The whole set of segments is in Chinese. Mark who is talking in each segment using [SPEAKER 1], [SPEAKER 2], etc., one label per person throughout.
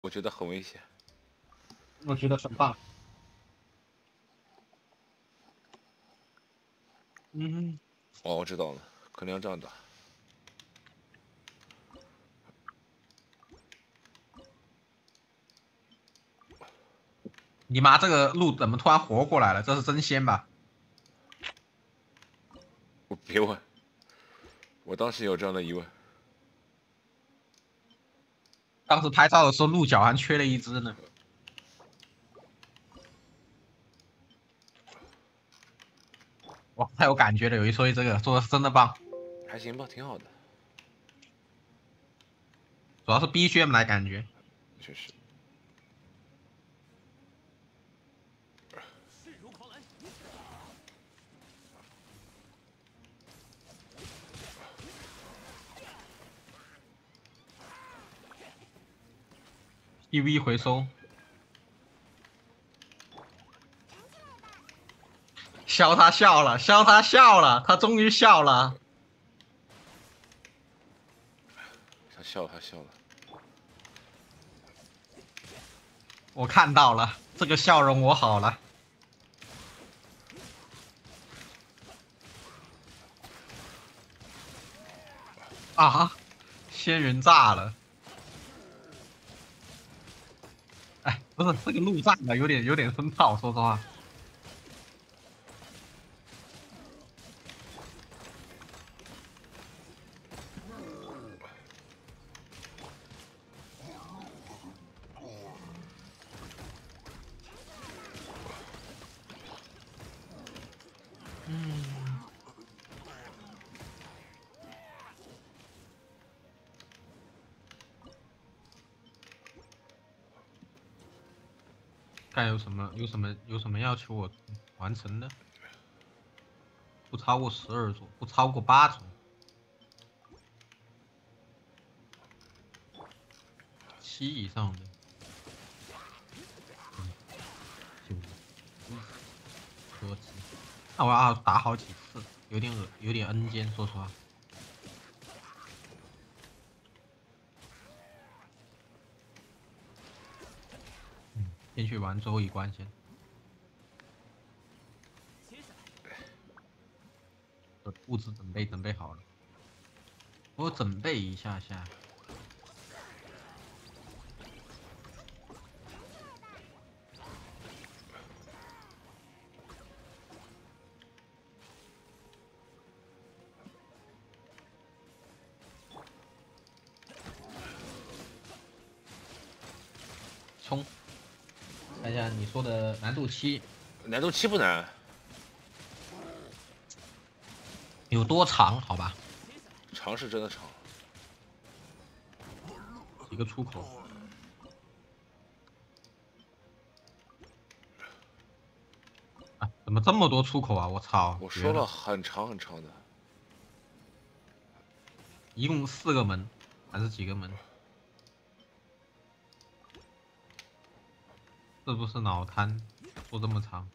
[SPEAKER 1] 我觉得很危险。
[SPEAKER 2] 我觉得很棒。嗯，
[SPEAKER 1] 哦，我知道了，可能要这样打。
[SPEAKER 2] 你妈这个路怎么突然活过来了？这是真仙吧？
[SPEAKER 1] 我别问，我当时有这样的疑问。
[SPEAKER 2] 当时拍照的时候鹿角还缺了一只呢。哇，太有感觉了！有一说一，这个做的是真的棒，
[SPEAKER 1] 还行吧，挺好的。
[SPEAKER 2] 主要是 BGM 来感觉。
[SPEAKER 1] 确实。
[SPEAKER 2] EV 回收，笑他笑了，笑他笑了，他终于笑了。
[SPEAKER 1] 他笑了，他笑了。
[SPEAKER 2] 我看到了，这个笑容我好了。啊！仙人炸了。哎，不是这个路炸了，有点生套，说实话。看有什么要求我完成的？不超过12座，不超过8座，7以上的。合集。那我要打好几次，有点 N 肩，说实话。先去玩最后一关先。物资准备好了，我准备一下下。冲！看一下你说的难度7，
[SPEAKER 1] 难度7不难，
[SPEAKER 2] 有多长？好吧，
[SPEAKER 1] 长是真的长。
[SPEAKER 2] 几个出口？啊，怎么这么多出口啊！我操！
[SPEAKER 1] 我说
[SPEAKER 2] 绝了，
[SPEAKER 1] 了，很长很长的。
[SPEAKER 2] 一共4个门，还是几个门？是不是脑瘫？说这么长？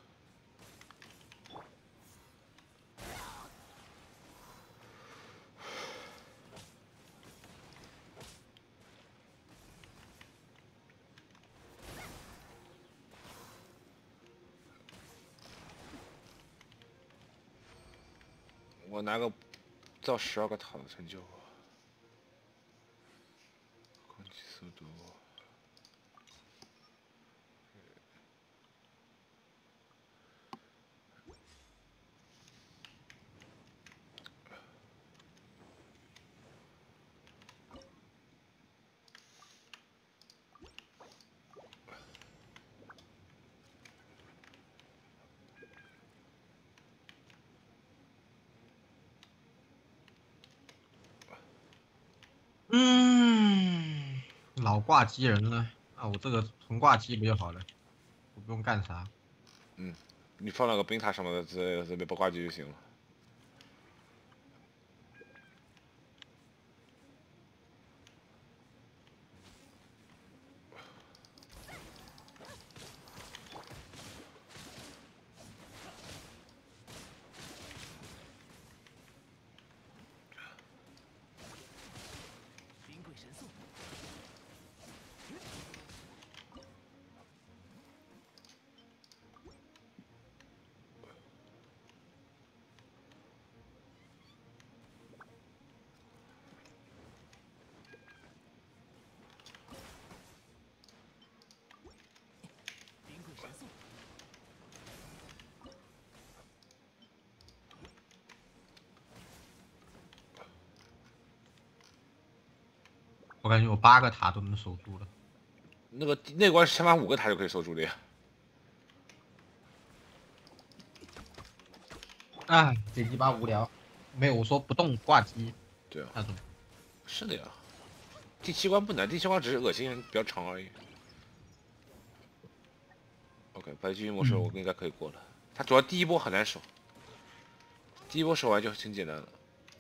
[SPEAKER 1] 我拿个造12个塔的成就。攻击速度。
[SPEAKER 2] 老挂机人了，那我这个纯挂机不就好了？我不用干啥。
[SPEAKER 1] 你放两个冰塔什么的这边不挂机就行了。
[SPEAKER 2] 感觉我8个塔都能守住了。
[SPEAKER 1] 那关是前5个塔就可以守住的呀。
[SPEAKER 2] 哎，这鸡巴无聊。没有，我说不动挂机。
[SPEAKER 1] 对啊，
[SPEAKER 2] 那种。
[SPEAKER 1] 是的呀。第7关不难，第7关只是恶心比较长而已。OK， 白金模式我应该可以过了。它主要第1波很难守，第1波守完就挺简单了。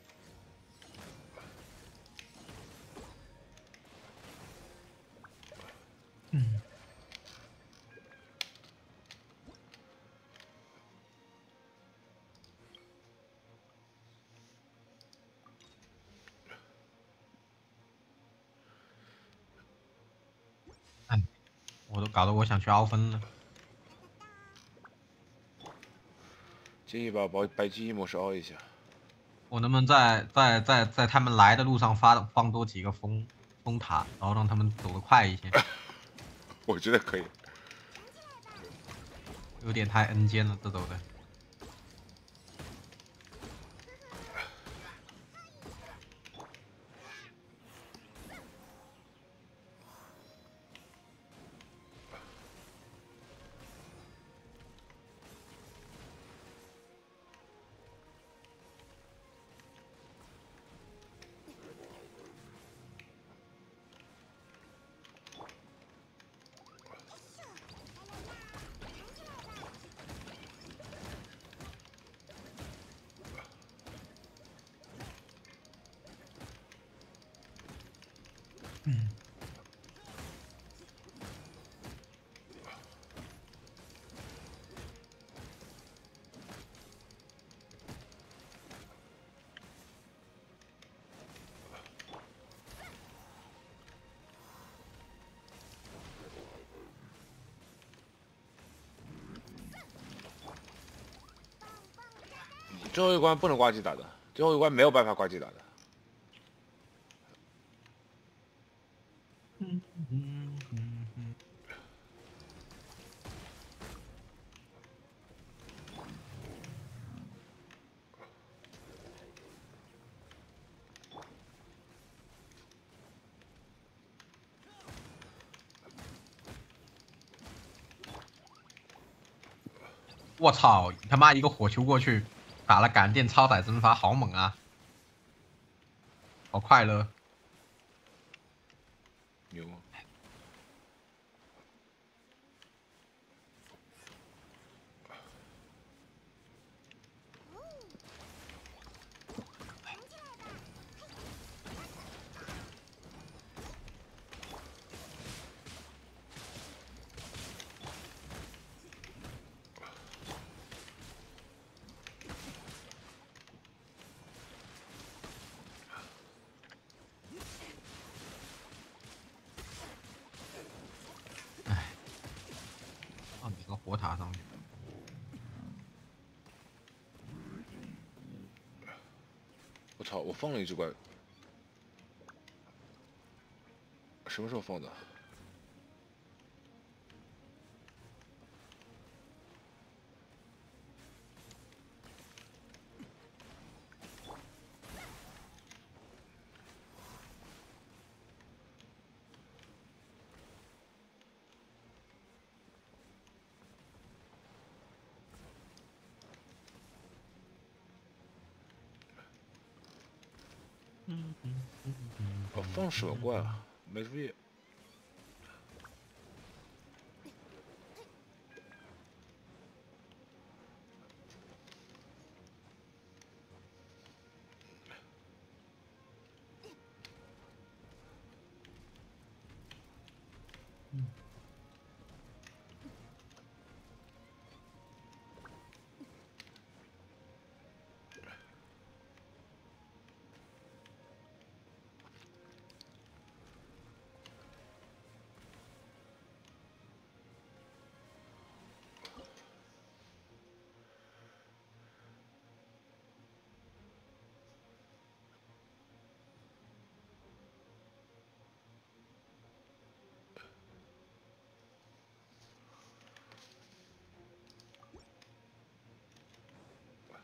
[SPEAKER 2] 哎，我都搞得我想去凹分了。
[SPEAKER 1] 建议把白金模式凹一下。
[SPEAKER 2] 我能不能在他们来的路上放多几个风塔，然后让他们走得快一些？
[SPEAKER 1] 我觉得可以。
[SPEAKER 2] 有点太 N 尖了，这走的。
[SPEAKER 1] 最后一关不能挂机打的，最后一关没有办法挂机打的。
[SPEAKER 2] 我操！他妈一个火球过去，打了感电超载蒸发，好猛啊！好快乐。
[SPEAKER 1] 牛。
[SPEAKER 2] 放几个火塔上去。
[SPEAKER 1] 我操！我放了一只怪，什么时候放的？哦，放什么怪啊？没注意。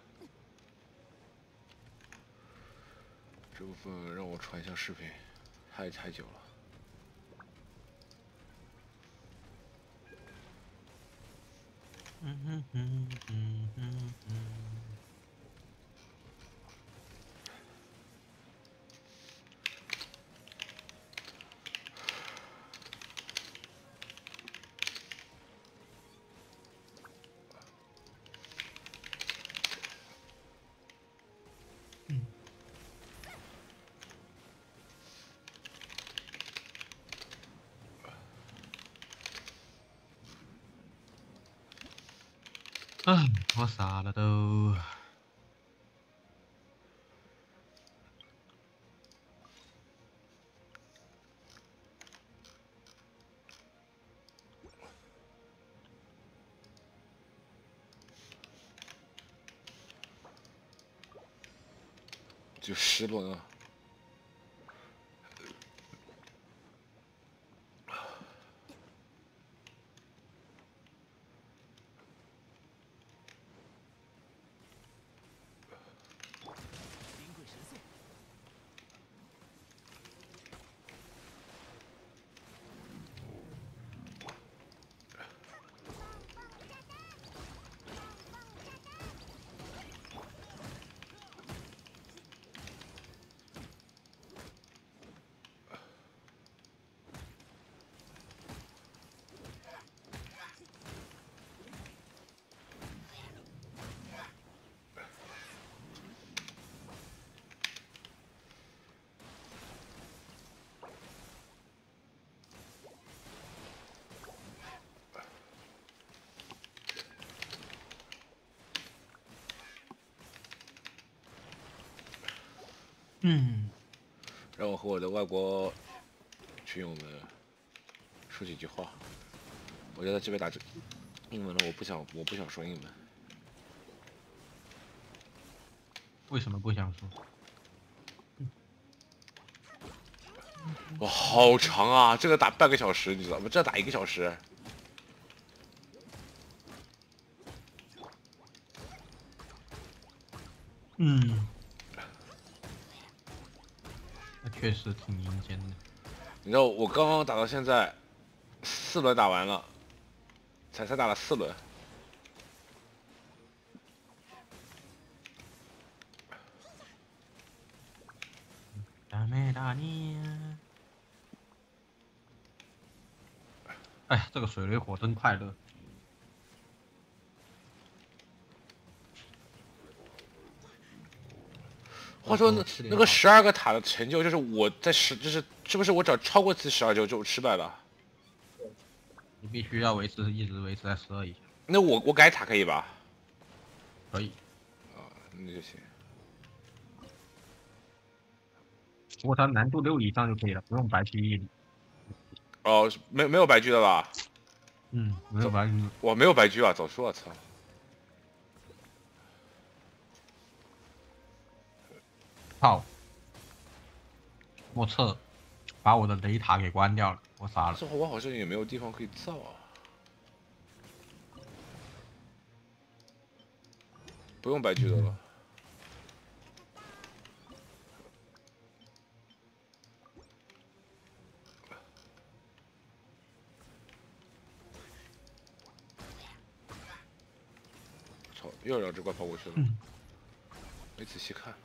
[SPEAKER 1] 这部分让我传一下视频。 太久了。
[SPEAKER 2] 我傻了都。
[SPEAKER 1] 就10轮啊！让我和我的外国群友们说几句话。我就在这边打英文了，我不想说英文。
[SPEAKER 2] 为什么不想说？
[SPEAKER 1] 哇，好长啊！这个打半个小时，你知道吗？这打1个小时。
[SPEAKER 2] 那确实挺阴间的。
[SPEAKER 1] 你知道我刚刚打到现在，4轮打完了，才打了4轮。
[SPEAKER 2] 大妹大你。哎，这个水雷火真快乐。
[SPEAKER 1] 话说那个12个塔的成就，就是我在是不是我只要超过次12就失败了？
[SPEAKER 2] 你必须要一直维持在12以下。
[SPEAKER 1] 那我改塔可以吧？
[SPEAKER 2] 可以。
[SPEAKER 1] 啊，那就行。
[SPEAKER 2] 不过它难度6以上就可以了，不用白区1里。
[SPEAKER 1] 哦，没有白狙的吧？
[SPEAKER 2] 没有白区。
[SPEAKER 1] 我没有白狙啊，早说了，操！
[SPEAKER 2] 操！莫测把我的雷塔给关掉了，我傻了。
[SPEAKER 1] 这会我好像也没有地方可以造啊。不用白狙的了。操！又2只怪跑过去了，没仔细看。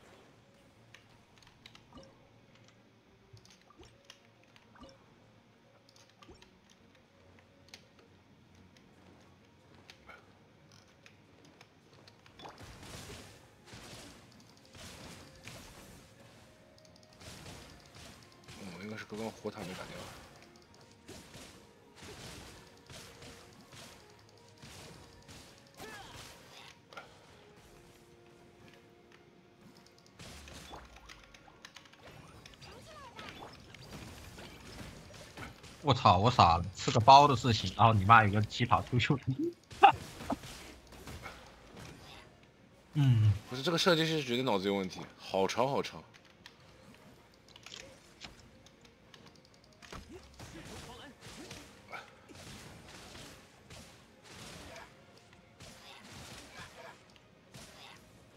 [SPEAKER 1] 应该是刚刚火塔没打掉。
[SPEAKER 2] 我操！我傻了，是个包的事情，然后你妈有个乞讨出去。
[SPEAKER 1] 不是这个设计师绝对脑子有问题，好长好长。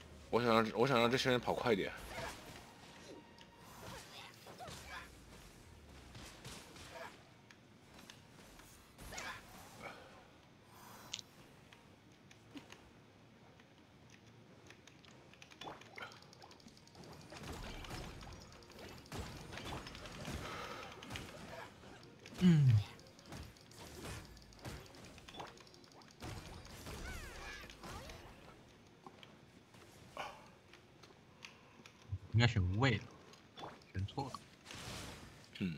[SPEAKER 1] 我想让这些人跑快一点。
[SPEAKER 2] 应该选无畏的，选错了。
[SPEAKER 1] 嗯。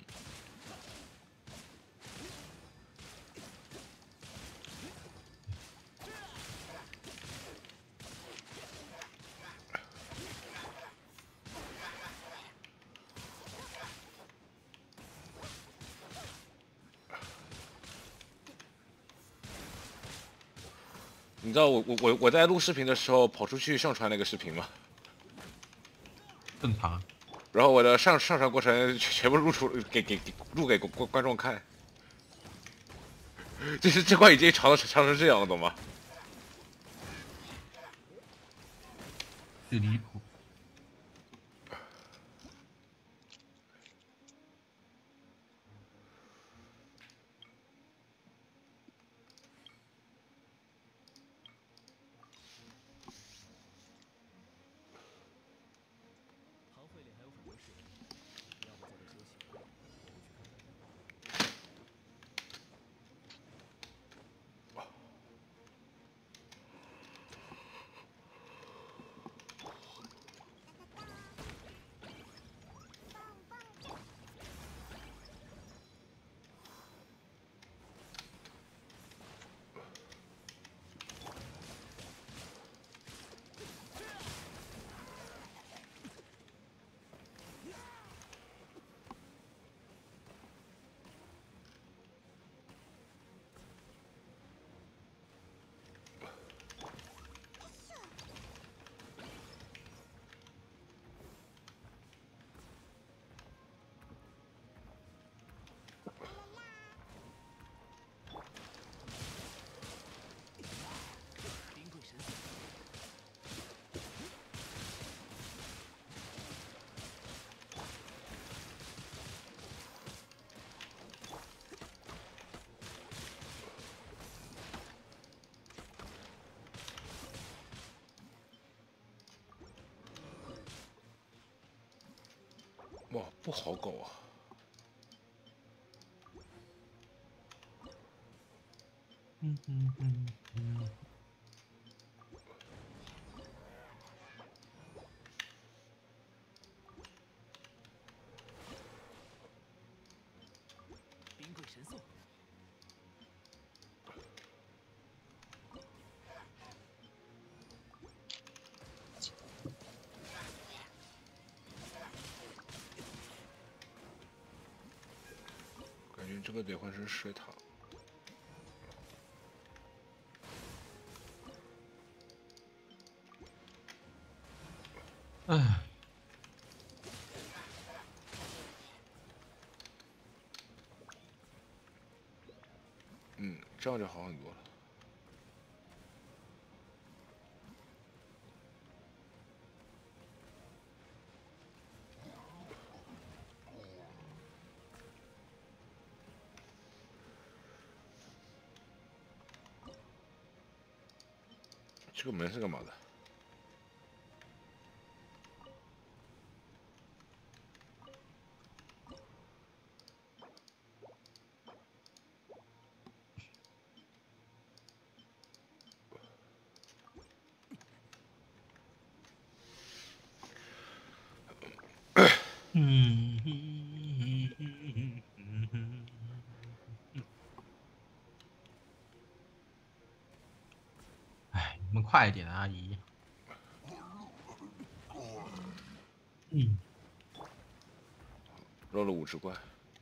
[SPEAKER 1] 你知道我在录视频的时候跑出去上传那个视频吗？
[SPEAKER 2] 正常。
[SPEAKER 1] 然后我的上传过程全部录给观众看，这关已经长成这样了，懂吗？
[SPEAKER 2] 就离谱。哇，不好搞啊！
[SPEAKER 3] 冰柜神速。
[SPEAKER 1] 感觉这个得换成水塔。
[SPEAKER 2] 唉。
[SPEAKER 1] 嗯，这样就好很多了。这个门是干嘛的？
[SPEAKER 2] 唉，你们快一点啊，阿姨。
[SPEAKER 1] 漏了5只怪。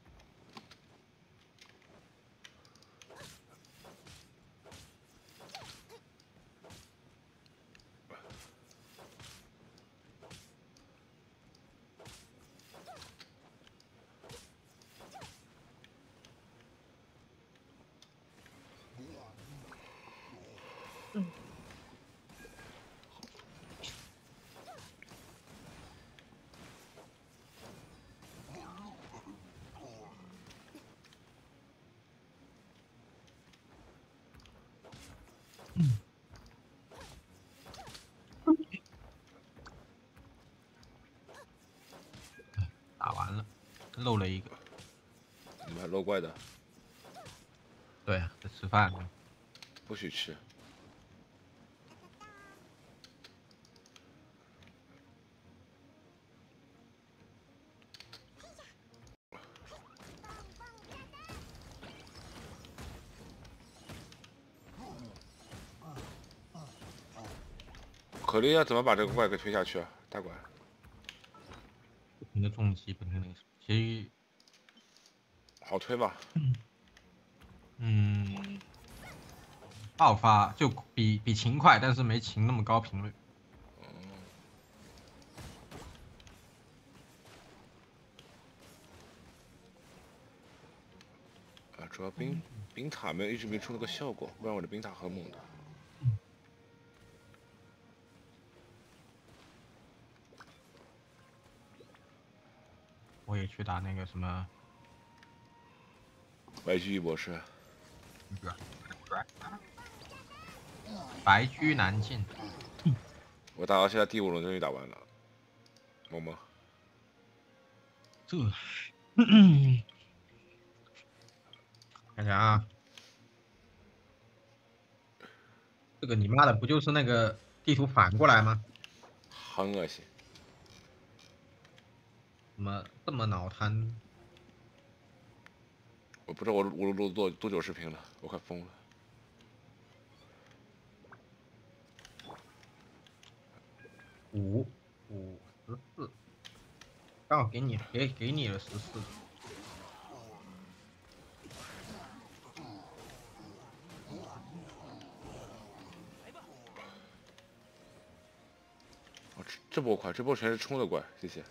[SPEAKER 2] 打完了，漏了一个。
[SPEAKER 1] 你们还漏怪的？
[SPEAKER 2] 对啊，在吃饭呢。
[SPEAKER 1] 不许吃。 可丽要怎么把这个怪给推下去啊？大怪。
[SPEAKER 2] 不停的重击，不停的，其实
[SPEAKER 1] 好推吧？
[SPEAKER 2] 爆发就比秦快，但是没秦那么高频率。
[SPEAKER 1] 啊，主要冰塔一直没出那个效果，不然我的冰塔很猛的。
[SPEAKER 2] 我也去打那个什么
[SPEAKER 1] 白居易博士。
[SPEAKER 2] 白驹难进。
[SPEAKER 1] 我打到现在第5轮终于打完了，萌萌。
[SPEAKER 2] 这，看看啊，这个你妈的不就是那个地图反过来吗？
[SPEAKER 1] 很恶心。
[SPEAKER 2] 怎么这么脑瘫？
[SPEAKER 1] 我不知道我录多久视频了，我快疯了。
[SPEAKER 2] 14，刚好给你了14。
[SPEAKER 1] 哦，这波快，这波全是冲的怪，谢谢。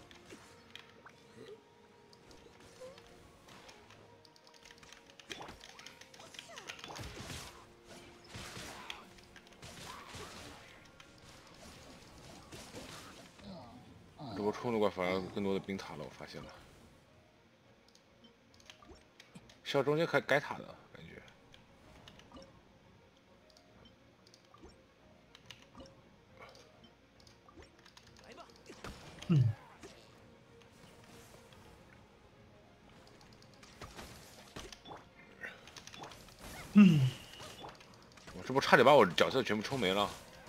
[SPEAKER 1] 这波冲的怪反而更多的冰塔了，我发现了。需要中间改塔的感觉。我这波差点把我角色全部冲没了。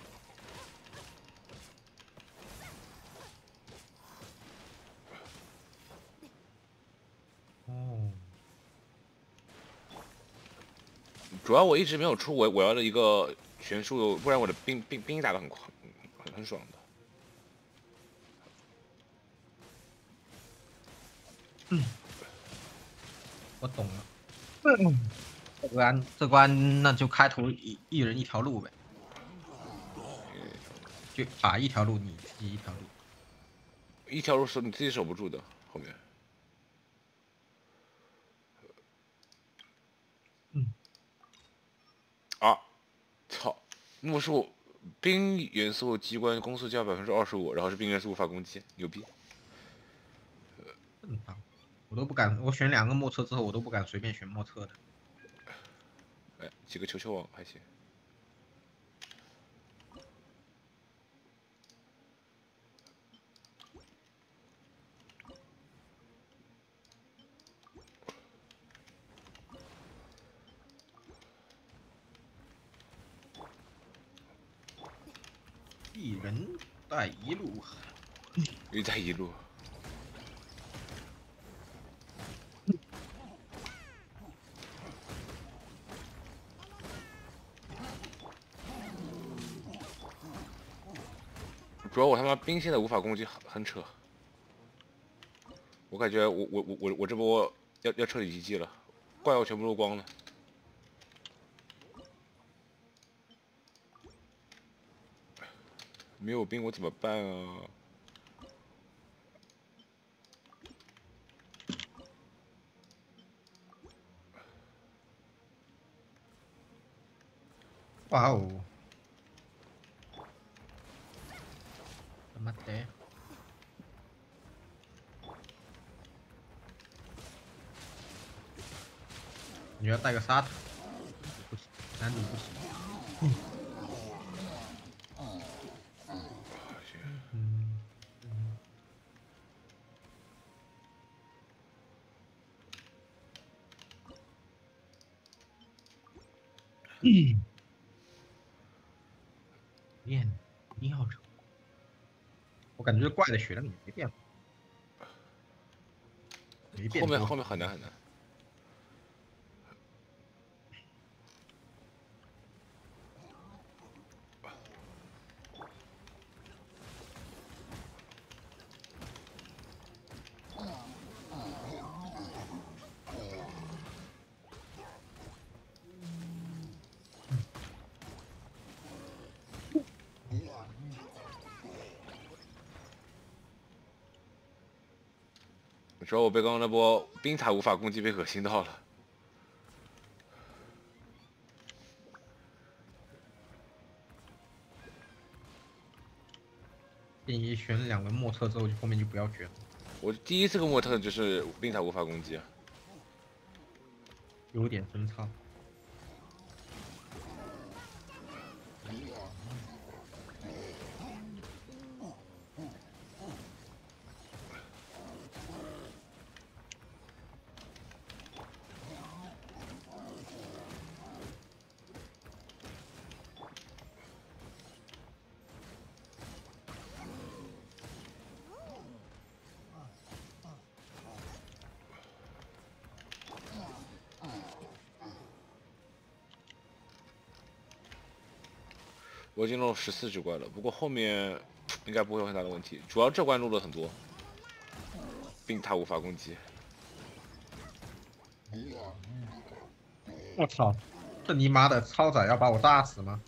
[SPEAKER 2] 哦，
[SPEAKER 1] 主要我一直没有出我要的一个拳术，不然我的兵打得很快，很爽的。
[SPEAKER 2] 我懂了。这关那就开头一人一条路呗，就打一条路，你自己一条路。
[SPEAKER 1] 一条路你自己守不住的，后面。啊，操！木术冰元素机关攻速加25%，然后是冰元素无法攻击，牛逼！
[SPEAKER 2] 正常，我都不敢，我选2个莫测之后，我都不敢随便选莫测的。
[SPEAKER 1] 哎，几个球球王还行。
[SPEAKER 2] 一人带一路，
[SPEAKER 1] 一带一路。主要我他妈兵现在无法攻击，很扯。我感觉我这波要彻底GG了，怪物全部都光了。没有兵我怎么办啊？
[SPEAKER 2] 哇哦！他妈的！你要带个沙塔，不行，难度不行。变尿症，我感觉怪的血量也没变，没变多。
[SPEAKER 1] 后面很难很难。 主要我被刚刚那波冰塔无法攻击被恶心到了。
[SPEAKER 2] 建议选2轮莫测之后，后面就不要选了，
[SPEAKER 1] 我第一次跟莫特就是冰塔无法攻击啊。
[SPEAKER 2] 有点分叉。
[SPEAKER 1] 我已经弄了14只怪了，不过后面应该不会有很大的问题。主要这关录了很多，冰塔无法攻击。
[SPEAKER 2] 我操！这尼妈的超载要把我炸死吗？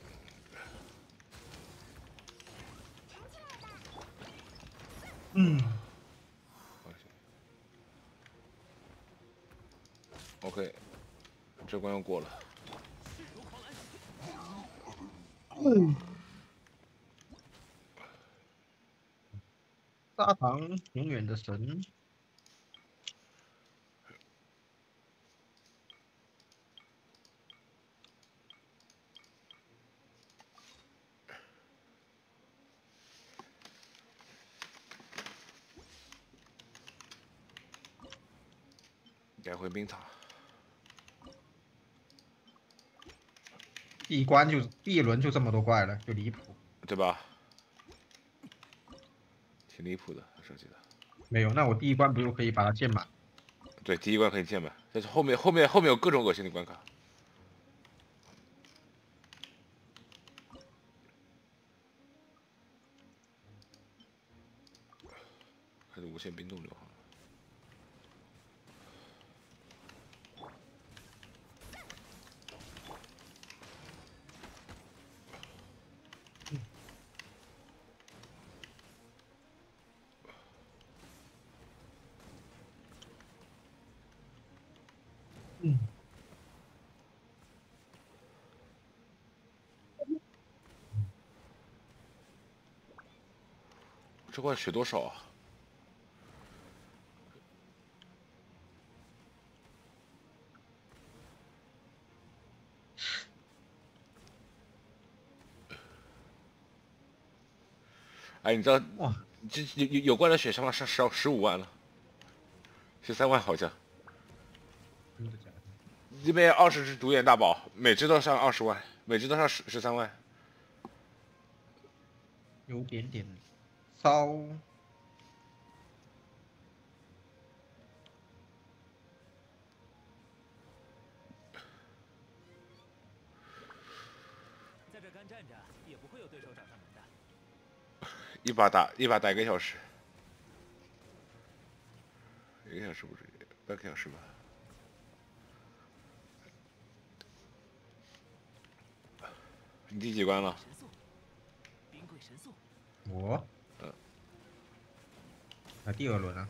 [SPEAKER 2] 嗯。
[SPEAKER 1] OK， 这关又过了。
[SPEAKER 2] 砂糖永远的神。
[SPEAKER 1] 改回冰塔。
[SPEAKER 2] 第一轮就这么多怪了，就离谱。
[SPEAKER 1] 对吧？挺离谱的，设计的。
[SPEAKER 2] 没有，那我第一关不就可以把它建满？
[SPEAKER 1] 对，第一关可以建满，但是后面有各种恶心的关卡。开始无限冰冻流好了。
[SPEAKER 2] 嗯。
[SPEAKER 1] 这怪血多少啊？哎，你知道
[SPEAKER 2] 哇，
[SPEAKER 1] 这有怪的血上15万了，13万好像。
[SPEAKER 2] 真的假的？
[SPEAKER 1] 这边20只独眼大宝，每只都上20万，每只都上13万。
[SPEAKER 2] 有点点骚。
[SPEAKER 3] 在这干站着，也不会有对手找上门的。
[SPEAKER 1] 一把打1个小时，1个小时不至于，8个小时吧。你第几关了？
[SPEAKER 3] 神速，冰柜神速。
[SPEAKER 2] 我。那第2轮啊。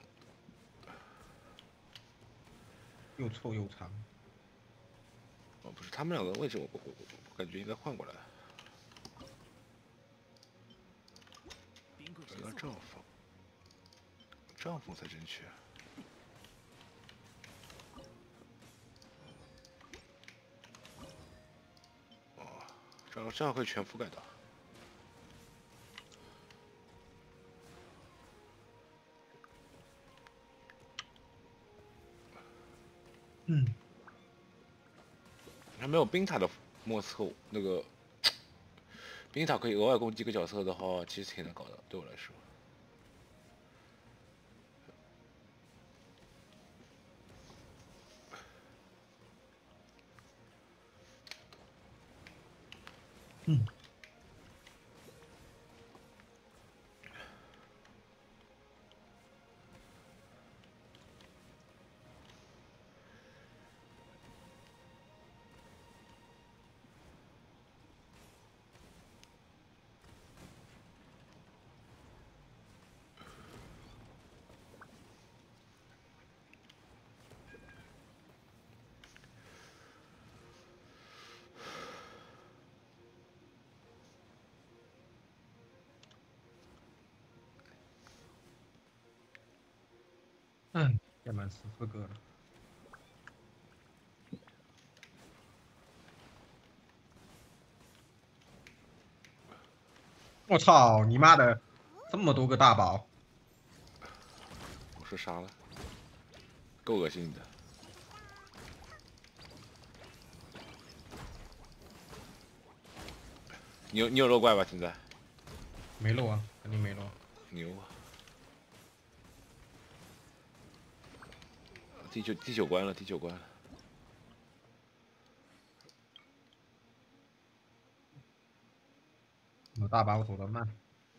[SPEAKER 2] 又臭又长。
[SPEAKER 1] 哦，不是，他们2个位置我感觉应该换过来。
[SPEAKER 3] 冰柜神
[SPEAKER 1] 应该
[SPEAKER 3] 速。
[SPEAKER 1] 这样放才正确。哦，这样可以全覆盖到。
[SPEAKER 2] 嗯。
[SPEAKER 1] 还没有冰塔的莫测那个，冰塔可以额外攻击一个角色的话，其实挺难搞的，对我来说。
[SPEAKER 2] 嗯。 嗯，也满14个了。我操你妈的，这么多个大宝！
[SPEAKER 1] 我说啥了？够恶心的。你有肉怪吧？现在？
[SPEAKER 2] 没漏啊，肯定没漏。
[SPEAKER 1] 牛啊！第九关了，第9关了。
[SPEAKER 2] 我大把我走得慢。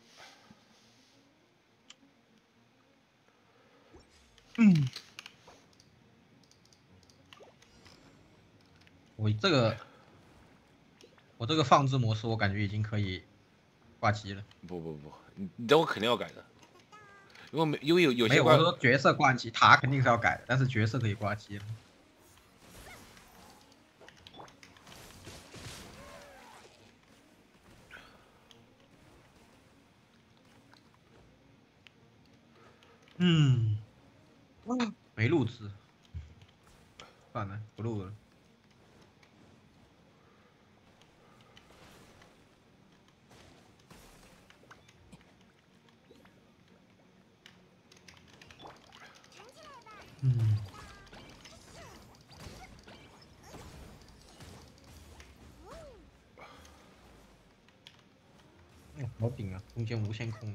[SPEAKER 2] 嗯，我这个放置模式，我感觉已经可以挂机了。
[SPEAKER 1] 不，你等会肯定要改的，因为有
[SPEAKER 2] 没有，我
[SPEAKER 1] 些关
[SPEAKER 2] 说角色挂机，塔肯定是要改的，但是角色可以挂机了。嗯，没录制，算了，不录了。嗯，好顶啊，中间无限空。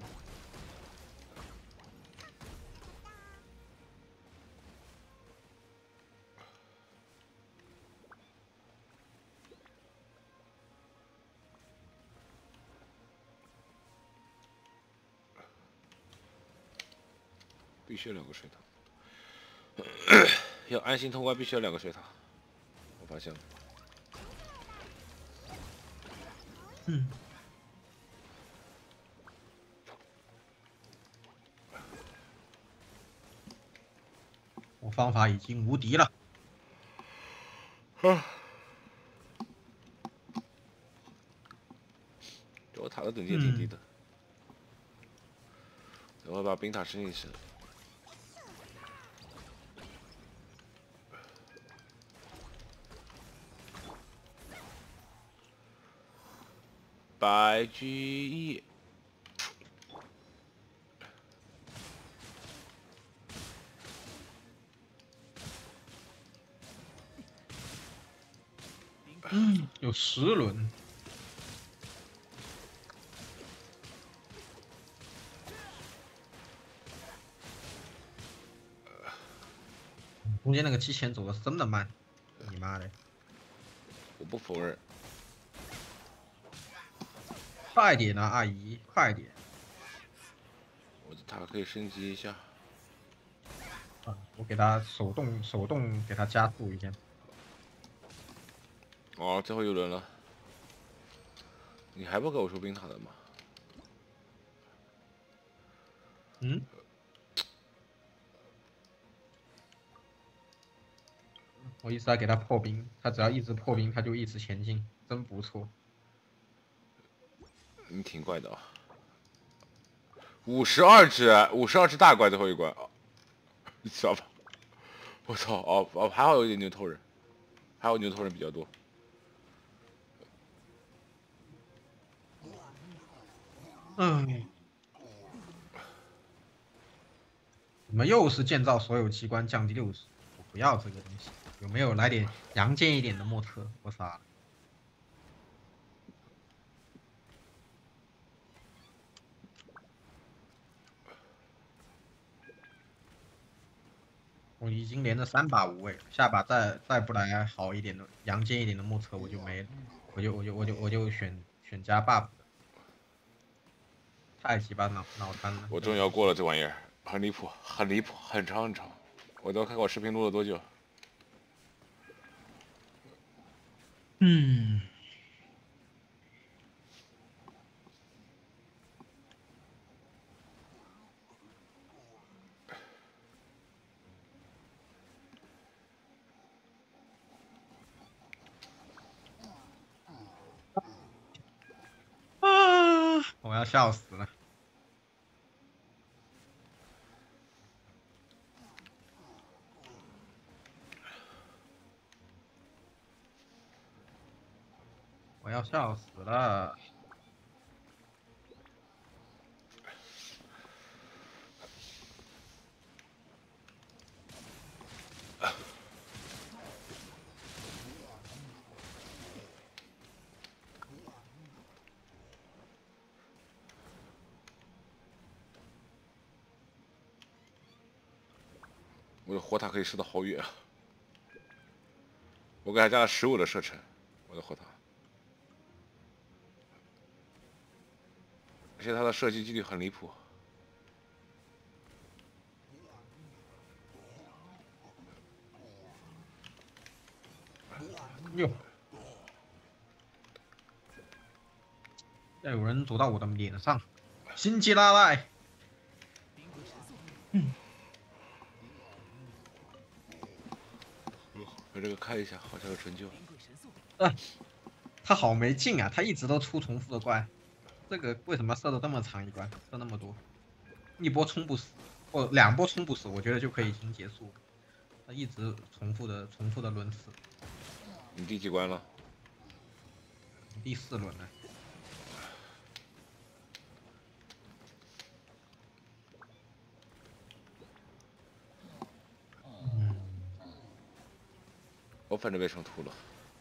[SPEAKER 1] 必须有2个水塘，要安心通关必须要2个水塘。我发现了。
[SPEAKER 2] 嗯，我方法已经无敌了。
[SPEAKER 1] 我塔的等级也挺低的。等会把冰塔升一升。白居易。
[SPEAKER 2] 有10轮。中间那个机器人走的是真的慢，你妈的！
[SPEAKER 1] 我不否认。
[SPEAKER 2] 快点啊，阿姨，快点！
[SPEAKER 1] 我的塔可以升级一下。
[SPEAKER 2] 啊，我给他手动给他加速一下。
[SPEAKER 1] 哦，最后一轮了。你还不给我出冰塔的吗？
[SPEAKER 2] 嗯。我一直在给他破冰，他只要一直破冰，他就一直前进，真不错。
[SPEAKER 1] 你挺怪的啊。52只大怪最后一关啊，你知道吧？我操！哦，还好有点牛头人，还好牛头人比较多。
[SPEAKER 2] 嗯。怎么又是建造所有机关降低60？我不要这个东西，有没有来点阳间一点的莫特？我傻了。我已经连着3把无畏，下把再不来好一点的阳间一点的莫测，我就没了，我就选加 buff 的，太鸡巴脑瘫了。
[SPEAKER 1] 我终于要过了这玩意儿，很离谱，很离谱，很长很长。我都看我视频录了多久？
[SPEAKER 2] 嗯。啊！我要笑死了。 我要笑死了。
[SPEAKER 1] 我的火塔可以射得好远啊！我给他加了15的射程，我的火塔，而且他的射击几率很离谱。
[SPEAKER 2] 哟，要有人走到我的脸上，辛吉拉赖。
[SPEAKER 1] 把这个开一下，好像有成就。
[SPEAKER 2] 他好没劲啊！他一直都出重复的怪，这个为什么射的这么长一关，射那么多，一波冲不死，或2波冲不死，我觉得就可以已经结束了。他一直重复的轮次。
[SPEAKER 1] 你第几关了？
[SPEAKER 2] 第4轮了。
[SPEAKER 1] 我反正被成图了。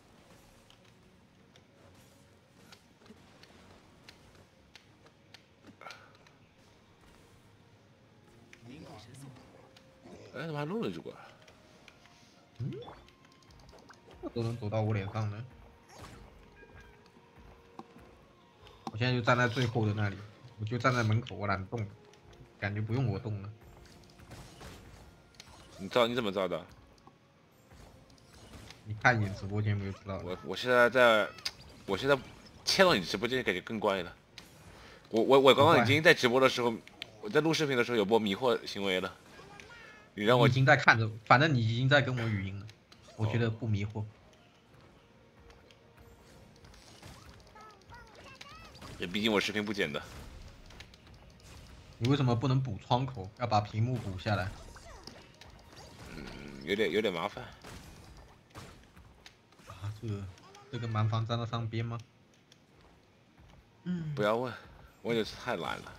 [SPEAKER 1] 哎，怎么还漏了一关？
[SPEAKER 2] 都能走到我脸上呢。我现在就站在最后的那里，我就站在门口，我懒得动，感觉不用我动了。
[SPEAKER 1] 你怎么知道的？
[SPEAKER 2] 你看一眼直播间不就知道了？
[SPEAKER 1] 我现在切到你直播间感觉更怪了。我刚刚已经在直播的时候，我在录视频的时候有波迷惑行为了。你让我
[SPEAKER 2] 已经在看着，反正你已经在跟我语音了，我觉得不迷惑。
[SPEAKER 1] 也毕竟我视频不剪的。
[SPEAKER 2] 你为什么不能补窗口？要把屏幕补下来？
[SPEAKER 1] 有点麻烦。
[SPEAKER 2] 啊，这个蛮防沾得上边吗？
[SPEAKER 1] 不要问，我就是太懒了。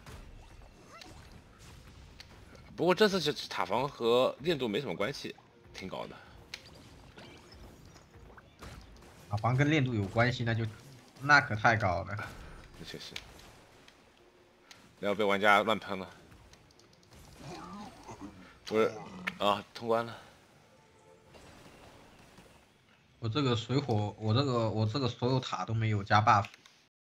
[SPEAKER 1] 不过这次是塔防和练度没什么关系，挺搞的。
[SPEAKER 2] 塔防跟练度有关系，那可太高了。
[SPEAKER 1] 这确实。然后被玩家乱喷了。不是啊，通关了。
[SPEAKER 2] 我这个水火，我这个所有塔都没有加 buff。